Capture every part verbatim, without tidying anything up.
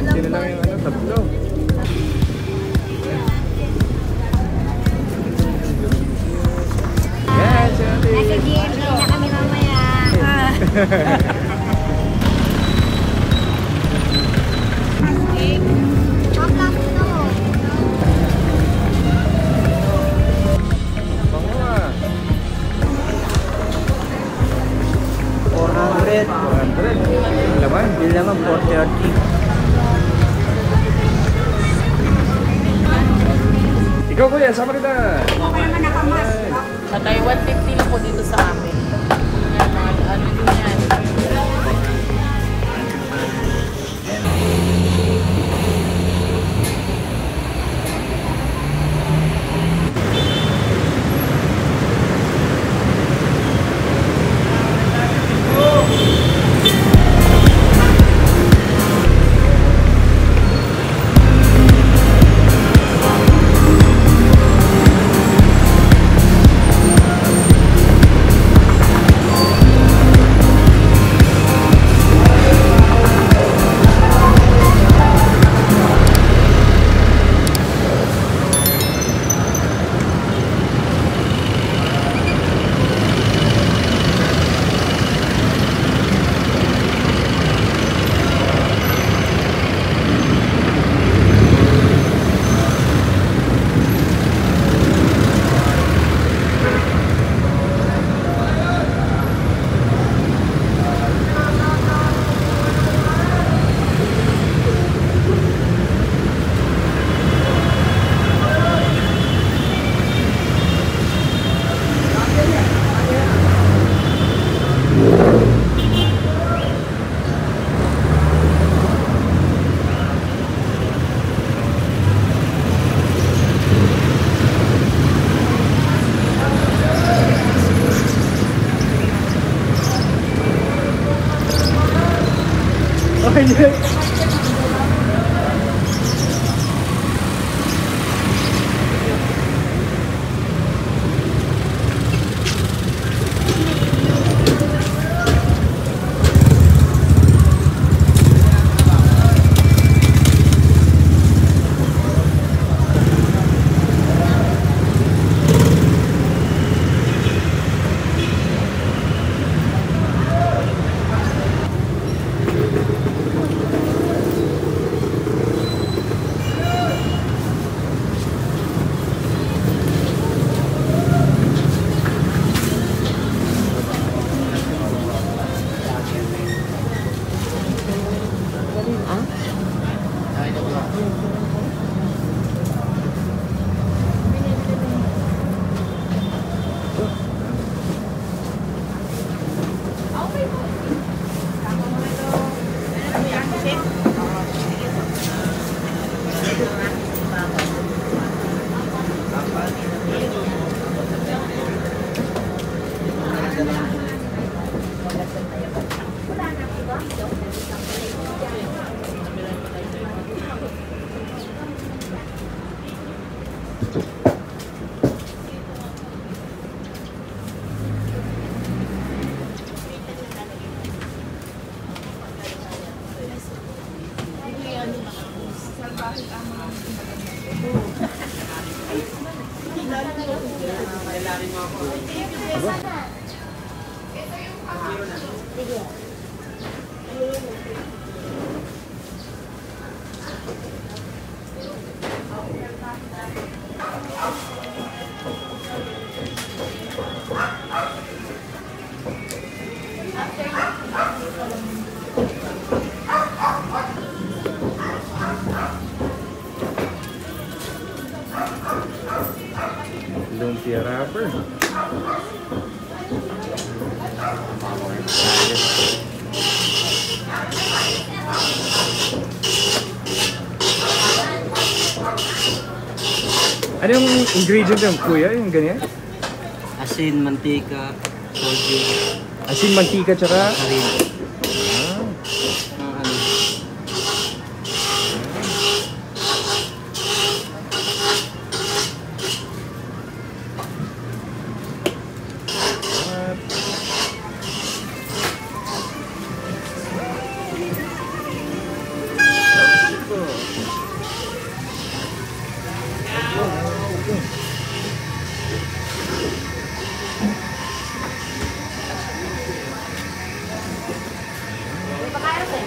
twenty na lang yung ano, tatlo. Yes, Ate! Nasa G M A na kami mamaya. four hundred. four hundred. Laman? Bill naman four thirty. Ikaw kuya, sama kita! Patay one fifty lang po dito sa amin. Yan, mga ano din yan. Lumpia wrapper. Ano yung ingredient yung kuya? Yung ganyan? Asin, mantika, sodium. Asin, mantika, tsaka? Karin. Ah. Ang ano.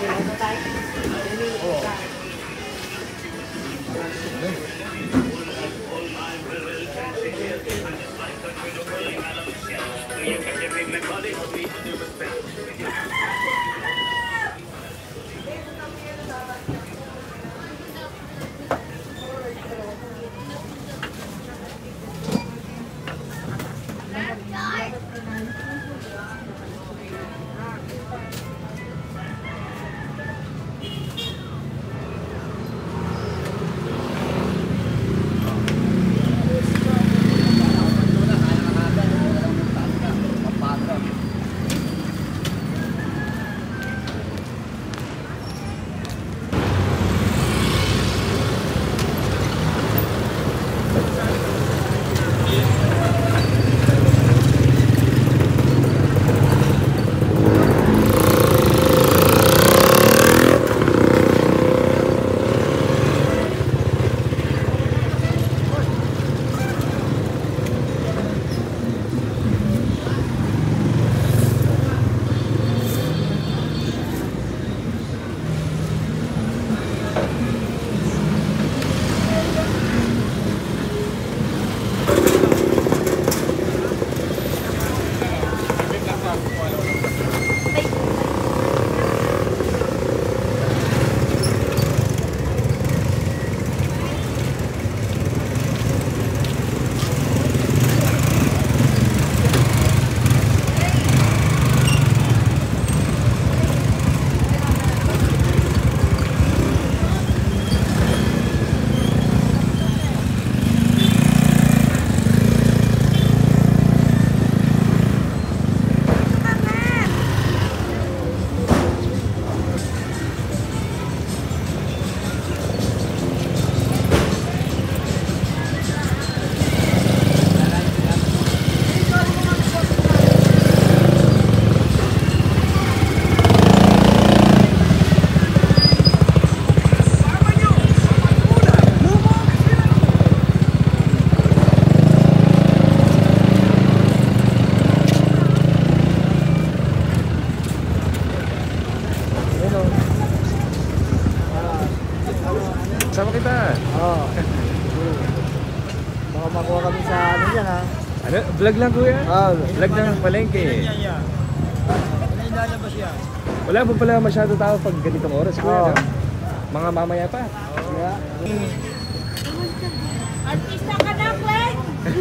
Sama kita. Oo. Baka makuha kami sa ano dyan ha. Ano? Vlog lang kuya? Oo. Vlog ng palengke. Lalabas yan. Wala po pala masyado tao pag ganitong oras kuya. Oo. No? Mga mamaya pa. Kaya, Artista ka na, Glenn!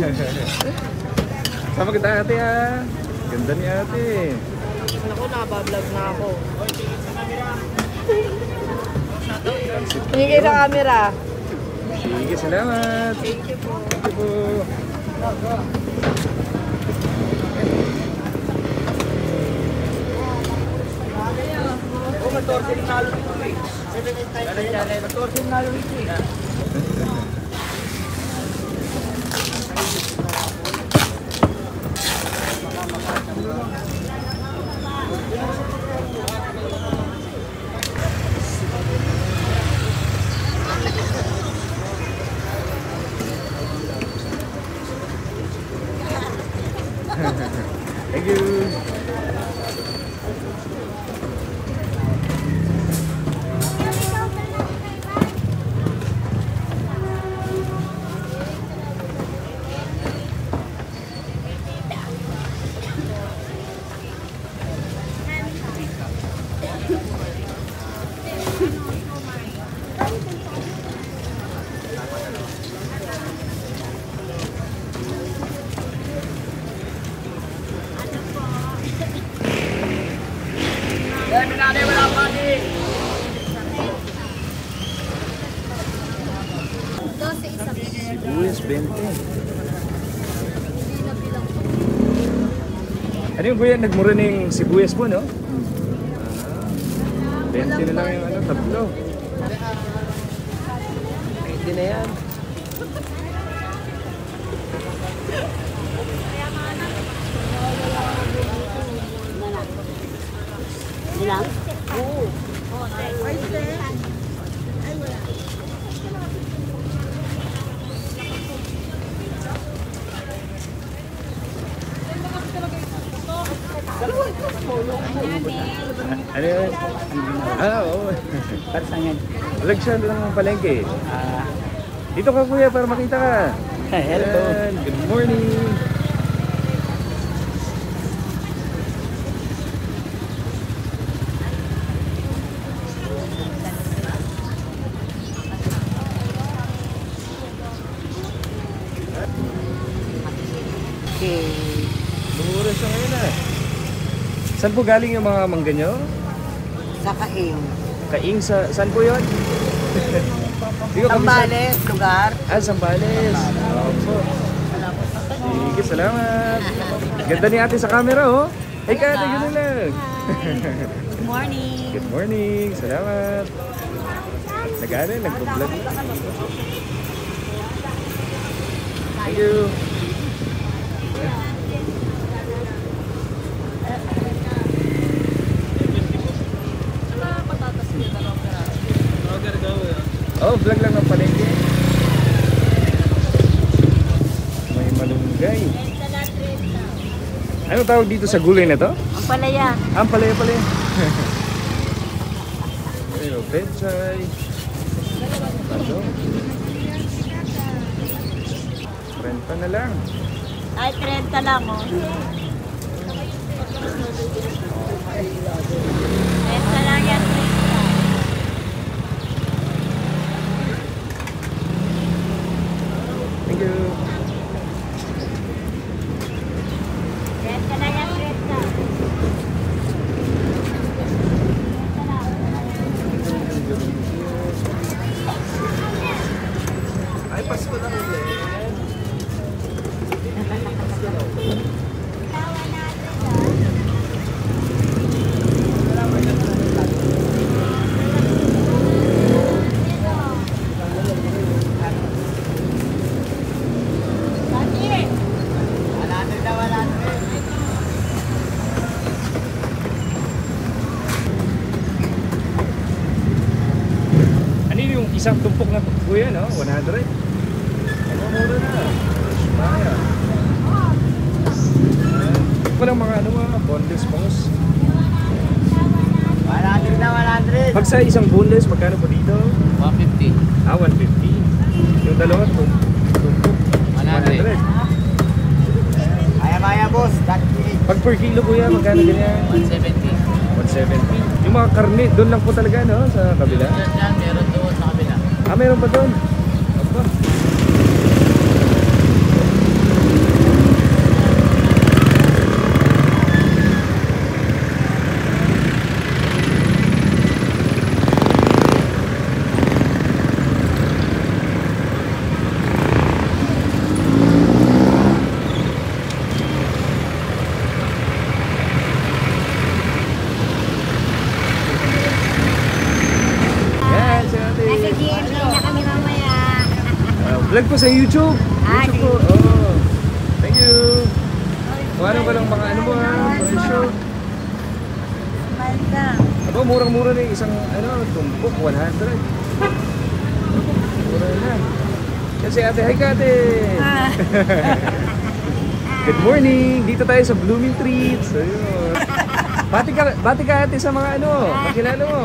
Sama kita ate ha. Ganda ni ate. Ako, nabablog na ako. Hindi kayo sa camera. Sige, salamat. Thank you po. Thank you po. oh, matorsin nalo nito eh. Matorsin nalo nito eh. Thank you. Sibuyas, twenty. Ano yung kuya? Nagmura na yung sibuyas po, no? twenty na lang yung ano, tablo. Pwede na yan. Bilang? Oo. Ano namin? Ano yun? Ah, oo. Para saan yan? Alag siya lang ang palengke. Ah, Dito ka kuya para makita ka. hello. Ayan, good morning. Okay. Mura siya ngayon ah. Saan po galing yung mga mangga nyo? Sa Kaing. Kaing sa... Saan po yun? Di ko kami sa- Tambales, lugar. Ah, Zambales. Opo. Sige, salamat. Ganda ni ate sa camera, oh. Hey, ka ate, gano'n lang. Good morning. Good morning. Salamat. Nag-ano, nag-vlog. Thank you. Oh, vlog lang ng palengke. May malunggay. Ano tawag dito sa gulay na to? Ang palaya. Ah, palaya palaya. Ayun, pechay. Ano? Renta na lang. Ay, trenta lang, oh. trenta lang yan, trenta. Thank you. trenta lang yan, trenta. Ay, Pasko na ulit. Ano yung isang tumpok na kuya, no? one hundred. Ano, mura na. Maya. Walang mga ano mga boneless bangus. one hundred na one hundred. Pag sa isang boneless, magkano po dito? one fifty. Ah, one fifty. Yung dalawa, tum- tumpok. one hundred. Maya maya boss. That's it. Pag per kilo kuya, magkano ganyan? one seventy. one seventy. Yung mga karne, doon lang po talaga, no? Sa kabila. Yan yan, meron doon sa kabila. Ah, meron pa doon. Aba. Yan, si ate. Nasa G M A na kami mamaya. Ah, vlog po sa YouTube. Ah, YouTube po. Oh. Thank you. Kung ano ba lang mga ano mo ha? Presyo. Malta. Aba, murang-mura na yung isang ano, tumpok, one hundred. Mura na. Kasi ate, hi ka ate. Ah. Good morning. Dito tayo sa Blooming Treats. Ayun. Bati ka, bati ka ate sa mga ano, kakilala mo.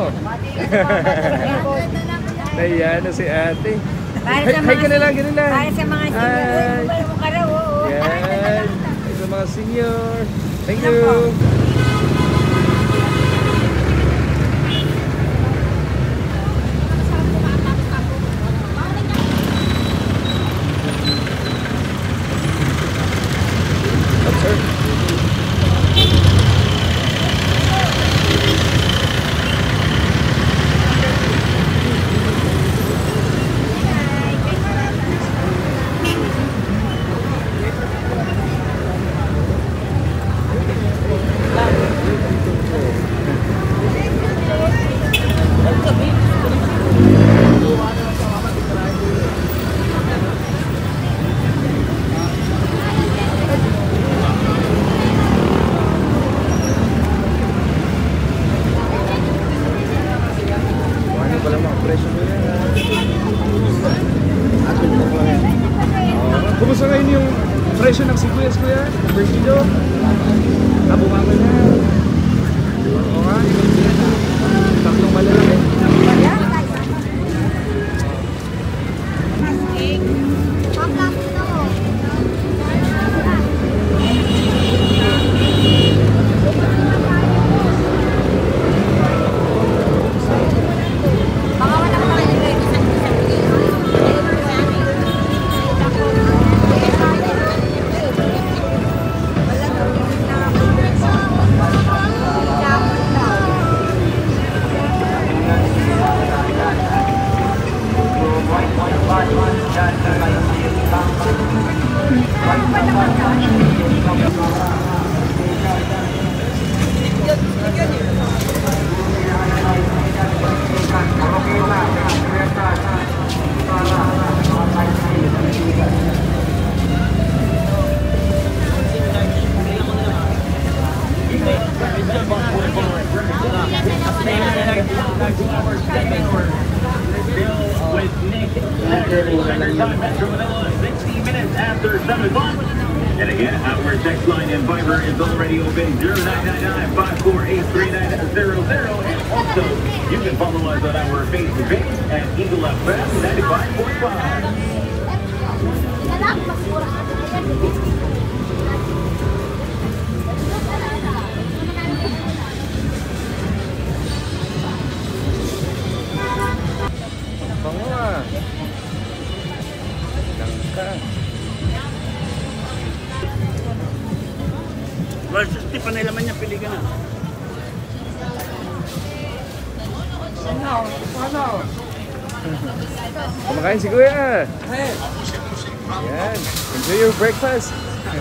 Naiya na si ate. Para Hi, sa hi ka mga- na lang, ganun lang. Para sa mga Hi. senior. Uy, mo ka raw, oo. Yan. Hi sa mga senior. Thank you. Up, sir. Ano pala mga presyo mo yan? Oh, kumusta ngayon yung presyo ng sibuyas kuya? Per kilo? Ah, bumaba na. Oo nga. With Nick Metro Manila, sixty minutes after seven o'clock. And again, our text line and Viber is already open, zero nine nine nine, five four eight, three nine zero zero. And also, you can follow us on our Facebook page at Eagle F M ninety-five point five. Bango ah. Langka. Well, sixty pa na laman niya, pili ka na. Kumakain si Kuya. Yan. Enjoy your breakfast.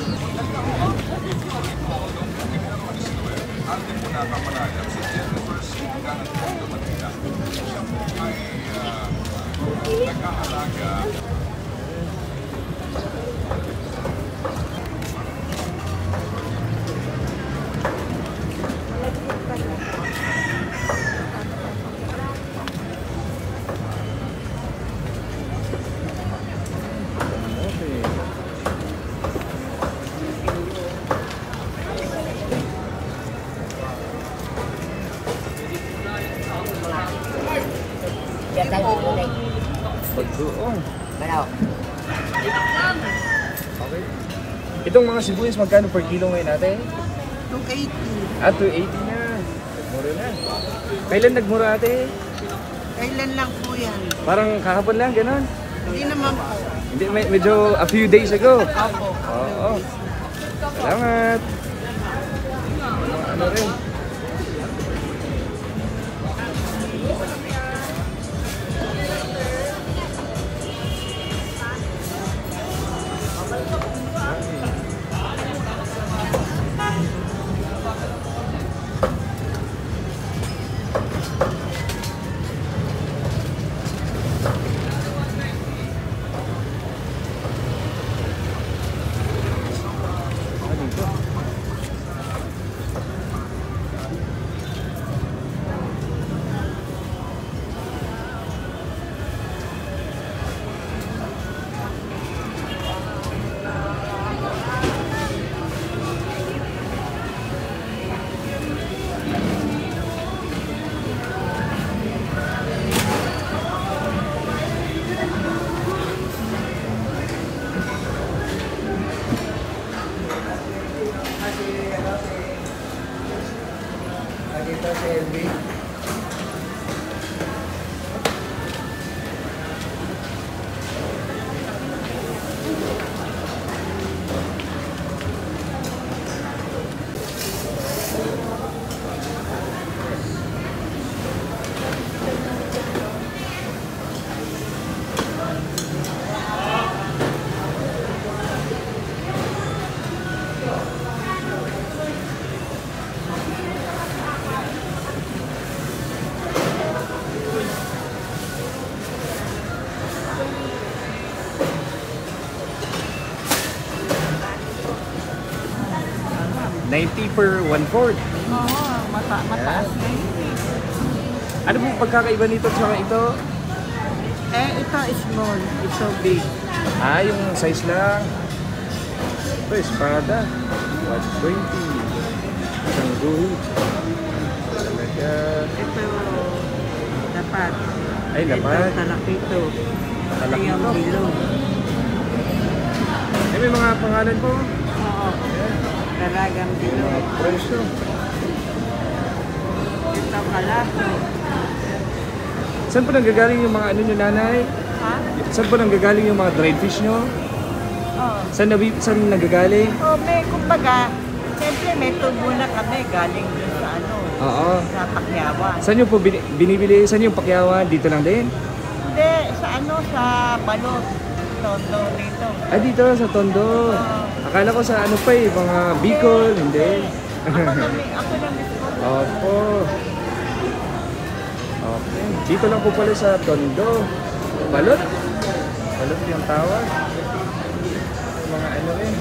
Pagdoong. Okay. Itong mga sibuyas, magkano per kilo ngayon natin? two eighty. Ah, two eighty na. Nagmura na. Kailan nagmura ate? Kailan lang po yan? Parang kahapon lang, gano'n? Hindi naman po. Hindi, me- medyo a few days ago. Opo. Oo. Salamat. Mga ano rin. Nakita si L B. ninety per one-fourth. Oo, mata mataas na yun. Ano po pagkakaiba nito at saka ito? Eh, ito small, ito big. Ah, yung size lang. Ito, espada. one twenty. Isang guhit. Talaga. Ito, dapat. Ay, dapat. Ito, talakito. Talakito. Ito yung bilog. Ay, may mga pangalan po. Oo, dalagang bilog. Mga presyo. Ito kalaso. Saan po nanggagaling yung mga ano nyo, nanay? Ha? Saan po nanggagaling yung mga dried fish nyo? Oo. Saan, nabi, saan nanggagaling? Oh, may kumbaga, siyempre may tubo na kami galing dun sa ano, Oo. sa Pakyawan. Saan nyo po bini- binibili? Saan yung pakyawan? Dito lang din? Hindi, sa ano, sa Balot. Tondo dito. Ah, dito sa Tondo. Akala ko sa ano pa eh, mga Bicol. Hindi. Ako kami, ako lang mismo. Opo. Okay. Dito lang po pala sa Tondo. Balot? Balot yung tawag. Mga ano rin.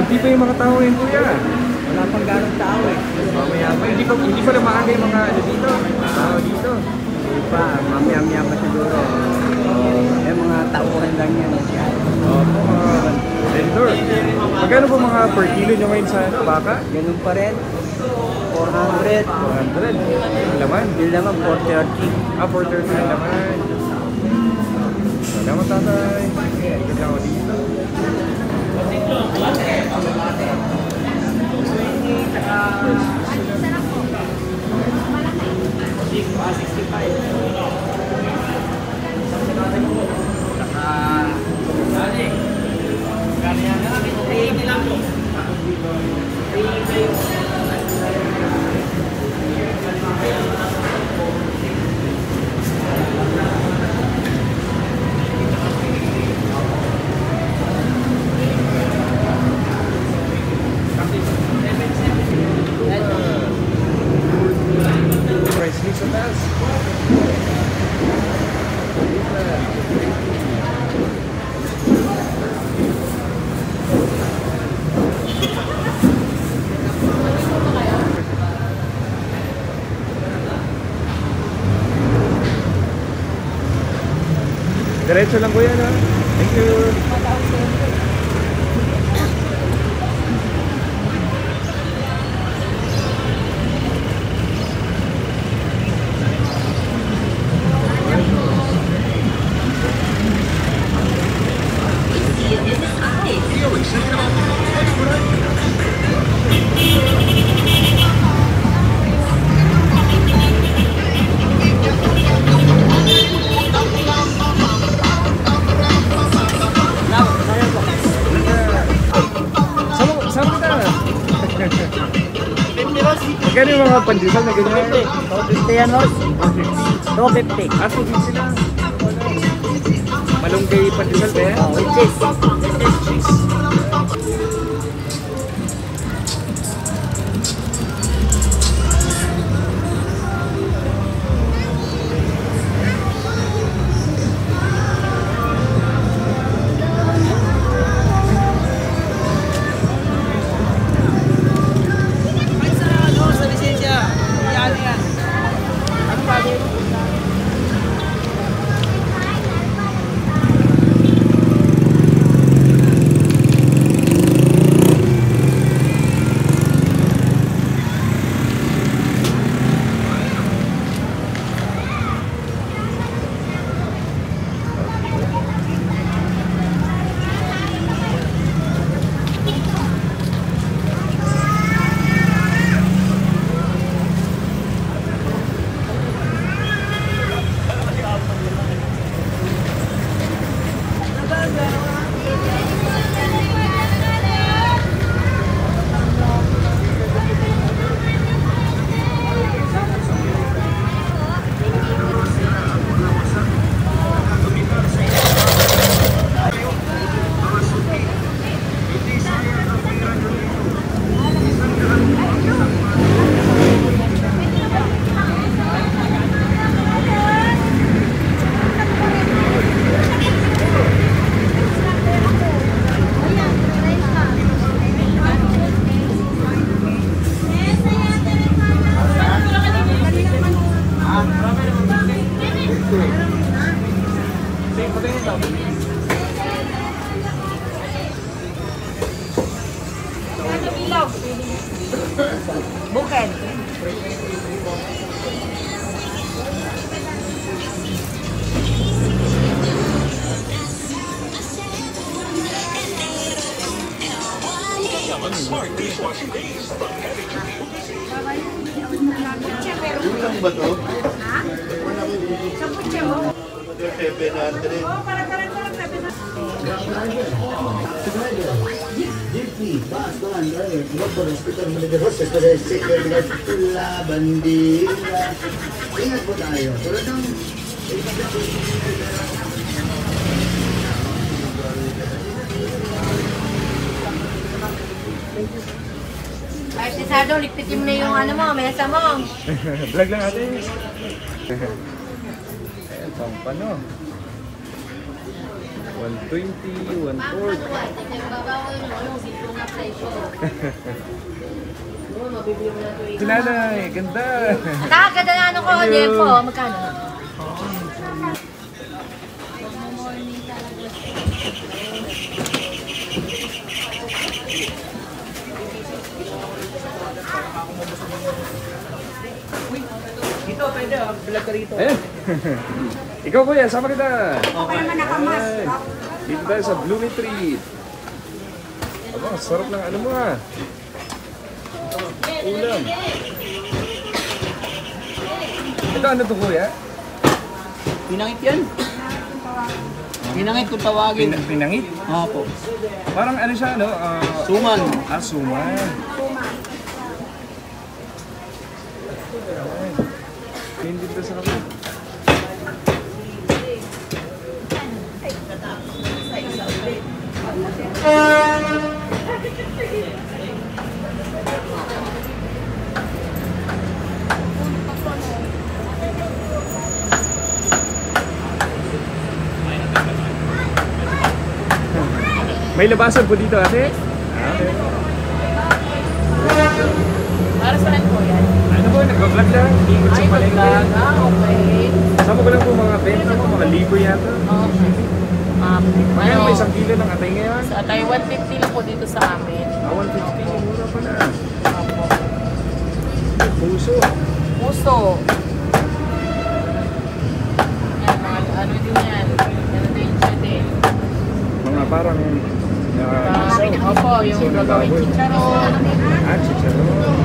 Buti pa yung mga tao ngayon, kuya. Wala pang ganong tao eh. Mamaya pa, hindi pa, hindi pa lumaaga yung mga ano dito, tao dito. Hindi pa, mamaya-maya pa siguro. Eh, mga tauhan lang yan. Opo, mga vendor. Magkano po mga per kilo nyo ngayon sa ano, baka? Ganun pa rin. four hundred. four hundred. Ang laman. Yun naman, four thirty. Ah, four thirty ang laman. Salamat tatay. Ikot lang ako dito. Price list sa taas. Diretso lang kuya na. Thank you. Sama, sama kita. Magkano yung mga pandesal na ganyan? two fifty yan, Lord. two fifty. Ah, two fifty lang. Malunggay pandesal ba yan? Oh, with cheese. Cheese. Bukan. Yung lang ba to? Ha? Sa putya mo? seven hundred. Oo, para karang ko lang sabi na. Jeepney, bus, van, driver, motor, hospital, manager, hostess, hostess, security guard, tula, bandila. Ingat po tayo. Tulad ng... Ay, si Sado, likpitin mo na yung ano mo, mesa mo. Vlog lang natin. Ayan, pampano. one twenty, one forty. Sinanay, ganda. Ang nakaganda na ano ko, Thank you. Diempo. Magkano? Dito, pwede ah. Vlog ka rito. Ayan. Ikaw kuya, sama kita. Okay naman nakamas. Dito tayo sa Blooming Treat. Aba, sarap ng ano mo ha. Ulam. Ito ano to kuya? Pinangit yan. Pinangit kung tawagin. Pin pinangit? Opo. Parang ano siya, no? Ah, Suman. ah, suman. Hindi dito sa kapit. May labasan po dito ate? Ah, okay. Para saan po yan? Ano po, nag-vlog lang? Ikot sa palengke. Ah, okay. Kasama ko lang po mga benta mo, mga libo yata. Okay. Um, Ngayon, ano, may isang kilo ng atay ngayon. sa tayo one fifty lang po dito sa amin. Ah, one fifty, mura pala. Opo. Puso. Puso. Yan, mga ano din yan. Ano din siya din. Mga parang... Uh, Uh, opo, yung gagawin chicharon. ah, chicharon.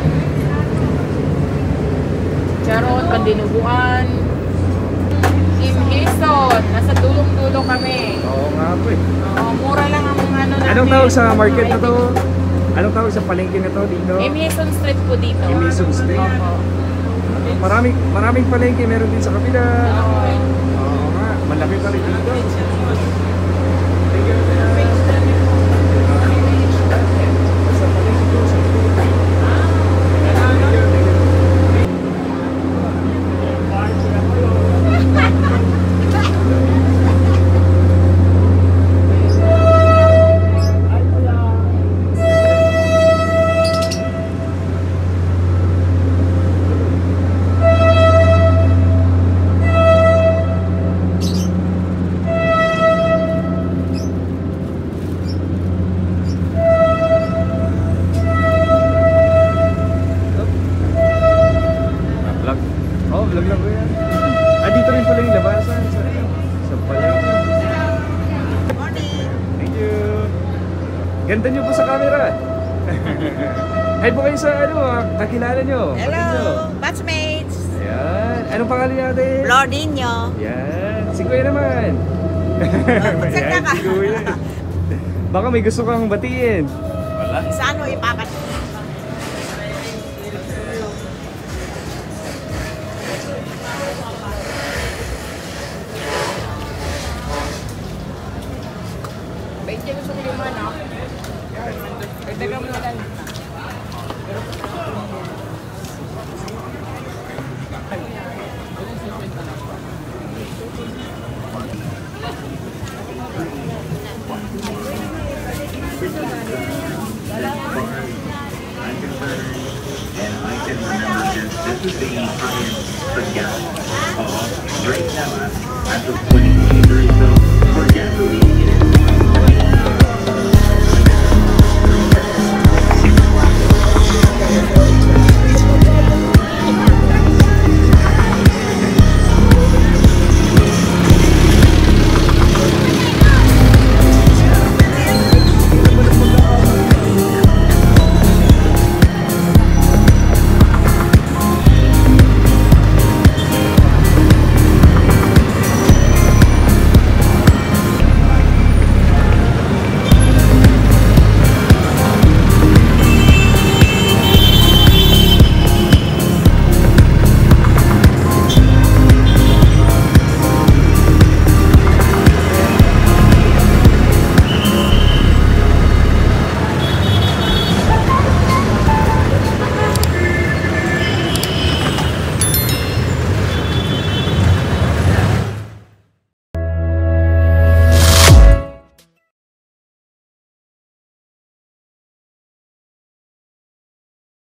Chicharon, pandinuguan. Imhison. Nasa dulong-dulo kami. Oo nga po eh. Oo, mura lang ang ano namin. Anong tawag sa market na to? Anong tawag sa palengke na to dito? Imhison Street po dito. Imhison Street. Opo. Maraming maraming palengke meron din sa kabila. Okay. Oo nga, malaki pa rin dito. Thank you. Sa palengke to, sa kabila. Vlog. Oh, vlog lang ko yan. Ah, dito rin pala yung labasan sa, sa palengke. Thank you. Ganda nyo po sa camera. Hi po kayo sa ano, ah, kakilala nyo. Hello, Bakit nyo? batchmates! Ayan. Anong pangalan natin? Flordinho. Yan. Si Kuya naman. magsagda Ayan, ka. si Kuya. Baka may gusto kang batiin. Sa ano ipapat? Medyo gusto ko yung ano. Dagdagan mo na lang. And I can remember this, this is the highest per gallon of straight Nella